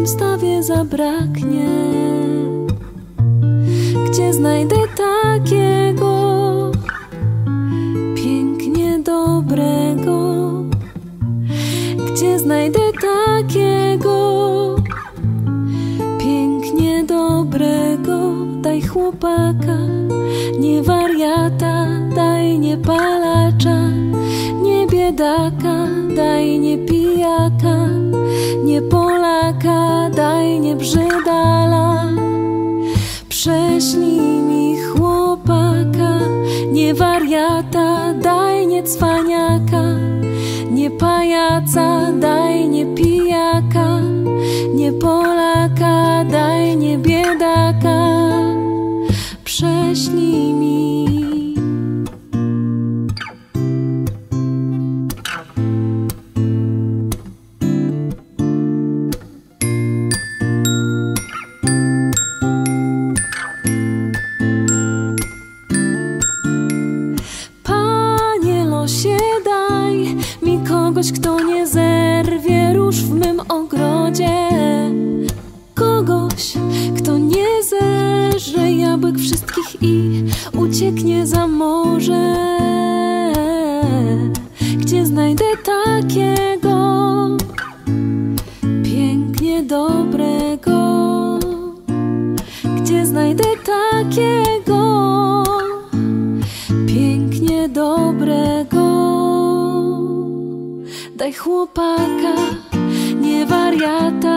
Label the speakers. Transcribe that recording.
Speaker 1: tym stawie zabraknie? Gdzie znajdę takiego pięknie dobrego? Gdzie znajdę takiego pięknie dobrego? Daj chłopaka, nie wariata, daj nie palacza, nie biedaka, daj nie pijaka, nie Polaka, daj nie brzydala. Prześlij mi chłopaka, nie wariata, daj nie cwaniaka, nie pajaca, daj nie pijaka, nie Polaka, daj nie biedaka. Prześlij mi. Panie losie, daj mi kogoś, kto nie zerwie róż w mym ogrodzie. Kogoś, kto nie zeżre jabłek wszystkich i ucieknie za morze. Gdzie znajdę takiego pięknie dobrego? Gdzie znajdę takiego pięknie dobrego? Daj chłopaka, nie wariata,